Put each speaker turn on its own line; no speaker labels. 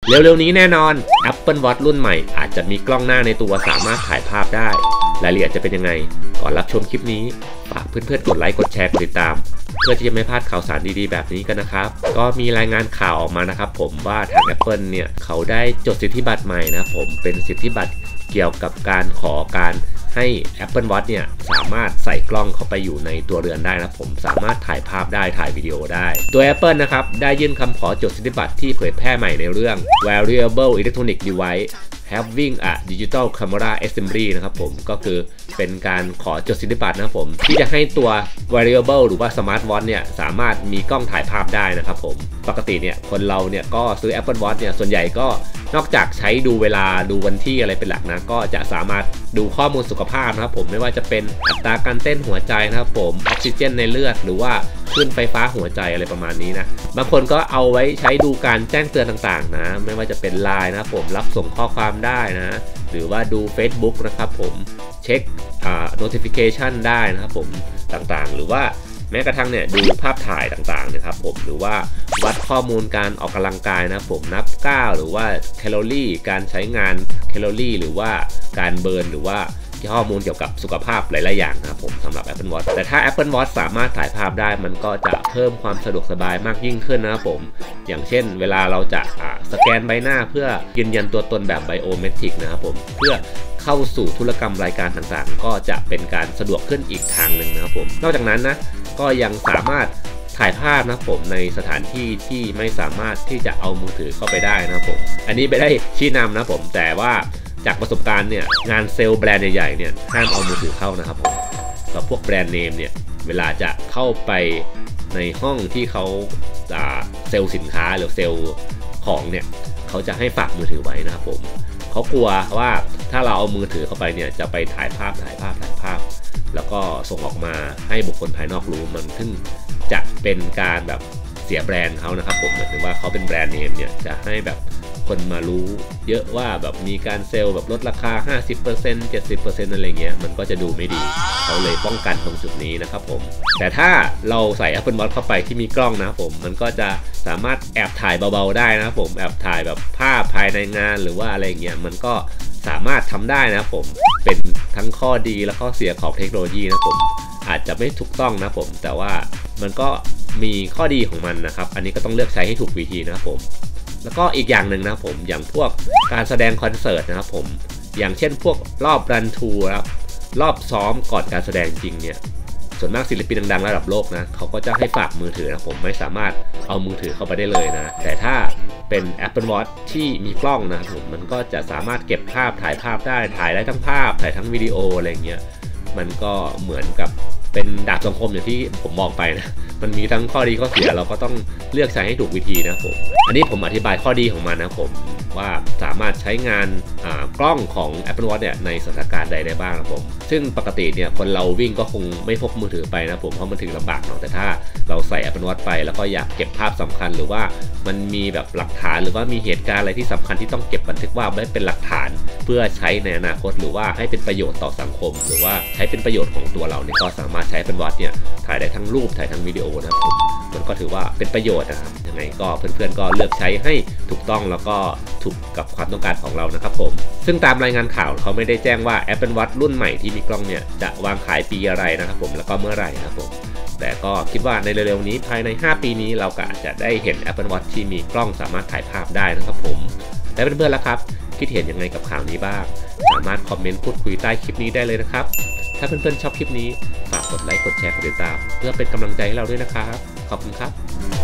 เร็วๆนี้แน่นอน Apple Watch รุ่นใหม่อาจจะมีกล้องหน้าในตัวสามารถถ่ายภาพได้รายละเอียดจะเป็นยังไงก่อนรับชมคลิปนี้ฝากเพื่อนๆกดไลค์กดแชร์กดติดตามเพื่อที่จะไม่พลาดข่าวสารดีๆแบบนี้กันนะครับก็มีรายงานข่าวออกมานะครับผมว่าทาง Apple เนี่ยเขาได้จดสิทธิบัตรใหม่นะผมเป็นสิทธิบัตรเกี่ยวกับการขอการให้ Apple Watch เนี่ยสามารถใส่กล้องเข้าไปอยู่ในตัวเรือนได้นะผมสามารถถ่ายภาพได้ถ่ายวิดีโอได้ตัว Apple นะครับได้ยื่นคำขอจดสิทธิบัตรที่เผยแพร่ใหม่ในเรื่อง Wearable Electronic Device Having a Digital Camera Assembly นะครับผมก็คือเป็นการขอจดสิทธิบัตรนะครับผมที่จะให้ตัว Wearable หรือว่า Smart Watch เนี่ยสามารถมีกล้องถ่ายภาพได้นะครับผมปกติเนี่ยคนเราเนี่ยก็ซื้อ Apple Watch เนี่ยส่วนใหญ่ก็นอกจากใช้ดูเวลาดูวันที่อะไรเป็นหลักนะก็จะสามารถดูข้อมูลสุขภาพนะครับผมไม่ว่าจะเป็นอัตราการเต้นหัวใจนะครับผมออกซิเจนในเลือดหรือว่าคลื่นไฟฟ้าหัวใจอะไรประมาณนี้นะบางคนก็เอาไว้ใช้ดูการแจ้งเตือนต่างๆนะไม่ว่าจะเป็น LINE นะครับผมรับส่งข้อความได้นะหรือว่าดู Facebook นะครับผมเช็คnotification ได้นะครับผมต่างๆหรือว่าแม้กระทั่งเนี่ยดูภาพถ่ายต่างๆนะครับผมหรือว่าวัดข้อมูลการออกกำลังกายนะผมนับก้าวหรือว่าแคลอรี่การใช้งานแคลอรี่หรือว่าการเบิร์นหรือว่าข้อมูลเกี่ยวกับสุขภาพหลายๆอย่างนะครับผมสำหรับ Apple Watch แต่ถ้า Apple Watch สามารถถ่ายภาพได้มันก็จะเพิ่มความสะดวกสบายมากยิ่งขึ้นนะครับผมอย่างเช่นเวลาเราจะสแกนใบหน้าเพื่อยืนยันตัวตนแบบไบโอเมตริกนะครับผมเพื่อเข้าสู่ธุรกรรมรายการต่างๆก็จะเป็นการสะดวกขึ้นอีกทางหนึ่งนะครับผมนอกจากนั้นนะก็ยังสามารถถ่ายภาพนะผมในสถานที่ที่ไม่สามารถที่จะเอามือถือเข้าไปได้นะผมอันนี้ไม่ได้ชี้นำนะผมแต่ว่าจากประสบการณ์เนี่ยงานเซลล์แบรนด์ใหญ่ๆเนี่ยห้ามเอามือถือเข้านะครับผมกับพวกแบรนด์เนมเนี่ยเวลาจะเข้าไปในห้องที่เขาเซลล์สินค้าหรือเซลล์ของเนี่ยเขาจะให้ฝากมือถือไว้นะครับผมเขากลัวว่าถ้าเราเอามือถือเข้าไปเนี่ยจะไปถ่ายภาพแล้วก็ส่งออกมาให้บุคคลภายนอกรู้มันถึงจะเป็นการแบบเสียแบรนด์เขานะครับผมหมายถึงว่าเขาเป็นแบรนด์เนมเนี่ยจะให้แบบคนมารู้เยอะว่าแบบมีการเซลล์แบบลดราคา 50% 70% อะไรเงี้ยมันก็จะดูไม่ดีเขาเลยป้องกันตรงจุดนี้นะครับผมแต่ถ้าเราใส่ Apple Watch เข้าไปที่มีกล้องนะผมมันก็จะสามารถแอบถ่ายเบาๆได้นะผมแอบถ่ายแบบภาพภายในงานหรือว่าอะไรเงี้ยมันก็สามารถทำได้นะผมเป็นทั้งข้อดีและข้อเสียของเทคโนโลยีนะผมอาจจะไม่ถูกต้องนะผมแต่ว่ามันก็มีข้อดีของมันนะครับอันนี้ก็ต้องเลือกใช้ให้ถูกวิธีนะครับผมแล้วก็อีกอย่างหนึ่งนะครับผมอย่างพวกการแสดงคอนเสิร์ตนะครับผมอย่างเช่นพวกรอบรันทูครับรอบซ้อมก่อนการแสดงจริงเนี่ยส่วนมากศิลปินดังๆระดับโลกนะเขาก็จะให้ฝากมือถือนะผมไม่สามารถเอามือถือเข้าไปได้เลยนะแต่ถ้าเป็น Apple Watch ที่มีกล้องนะครับผมมันก็จะสามารถเก็บภาพถ่ายภาพได้ถ่ายได้ทั้งภาพถ่ายทั้งวิดีโออะไรเงี้ยมันก็เหมือนกับเป็นดาบสองคมอย่างที่ผมบอกไปนะมันมีทั้งข้อดีข้อเสียเราก็ต้องเลือกใช้ให้ถูกวิธีนะผมอันนี้ผมอธิบายข้อดีของมันนะผมว่าสามารถใช้งานกล้องของ Apple Watch เนี่ยในสถานการณ์ใดได้บ้างนะผมซึ่งปกติเนี่ยคนเราวิ่งก็คงไม่พกมือถือไปนะผมเพราะมันถือลำบากเนาะแต่ถ้าเราใส่ Apple Watch ไปแล้วก็อยากเก็บภาพสำคัญหรือว่ามันมีแบบหลักฐานหรือว่ามีเหตุการณ์อะไรที่สำคัญที่ต้องเก็บบันทึกว่าไว้เป็นหลักฐานเพื่อใช้ในอนาคตหรือว่าให้เป็นประโยชน์ต่อสังคมหรือว่าใช้เป็นประโยชน์ของตัวเราเนี่ยก็สามารถใช้ Apple Watch เนี่ยถ่ายได้ทั้งรูปถ่ายทั้งวิดีโอนะครับผมมันก็ถือว่าเป็นประโยชน์นะครับยังไงก็เพื่อนๆก็เลือกใช้ให้ถูกต้องแล้วก็ถูกกับความต้องการของเรานะครับผมซึ่งตามรายงานข่าวเขาไม่ได้แจ้งว่า Apple Watch รุ่นใหม่ที่มีกล้องเนี่ยจะวางขายปีอะไรนะครับผมแล้วก็เมื่อไหร่นะครับผมแต่ก็คิดว่าในเร็วๆนี้ภายใน5ปีนี้เราก็อาจจะได้เห็น Apple Watch ที่มีกล้องสามารถถ่ายภาพได้นะครับผมและเพื่อนๆล่ะครับคิดเห็นยังไงกับข่าวนี้บ้างสามารถคอมเมนต์พูดคุยใต้คลิปนี้ได้เลยนะครับถ้าเพื่อนๆชอบคลิปนี้ฝากกดไลค์กดแชร์กดติดตามเพื่อเป็นกำลังใจให้เราด้วยนะครับขอบคุณครับ